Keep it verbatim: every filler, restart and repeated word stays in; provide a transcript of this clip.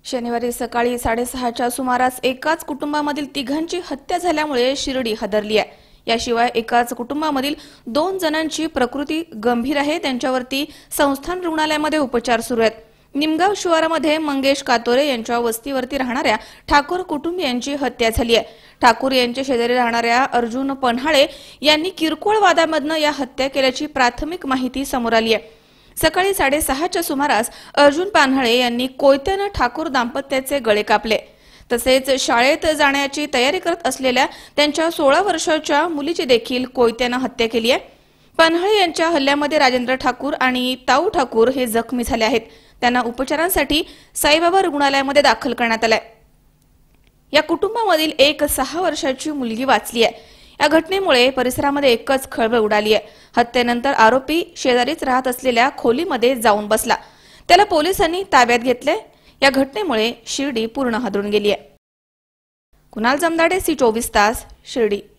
शनिवारी सकाळी साडेसहाच्या सुमारास एकाच कुटुंबामधील तिघांची हत्या झाल्यामुळे शिर्डी हादरली आहे। याशिवाय एकाच कुटुंबामधील दोन जणांची प्रकृती गंभीर आहे, त्यांच्यावरती संस्थान रुग्णालयामध्ये उपचार सुरू आहेत। निमगाव शिवारामध्ये मंगेश कातोरे यांच्या वस्तीवरती राहणाऱ्या ठाकूर कुटुंबियांची हत्या झाली आहे। ठाकूर यांच्या शेजारी राहणाऱ्या अर्जुन पन्हाळे यांनी किरकोळ वादामधनं या हत्या केल्याची प्राथमिक माहिती समोर आली आहे। सकाळी साडेसहाच्या सुमारास अर्जुन पान्हाळे यांनी कोयत्याने ठाकूर दाम्पत्याचे गळे कापले। तसेच शाळेत जाण्याची तयारी करत असलेल्या त्यांच्या सोळा वर्षाच्या मुलीची देखील कोयत्याने हत्या केली आहे। पान्हाळे यांच्या हल्ल्यामध्ये राजेंद्र ठाकूर आणि ताऊ ठाकूर हे जखमी झाले आहेत। त्यांना उपचारांसाठी साईबाबा रुग्णालयामध्ये दाखल करण्यात आले। या कुटुंबामधील एक सहा वर्षाची मुलगी वाचली आहे। या घटनेमुळे परिसरामध्ये एकच खळबळ उडाली आहे। हत्येनंतर आरोपी शेजारीच राहत असलेल्या खोलीमध्ये जाऊन बसला, त्याला पोलिसांनी ताब्यात घेतले। या घटनेमुळे शिर्डी पूर्ण हादरून गेली आहे। कुणाल जमदाडे, सी चोवीस तास, शिर्डी।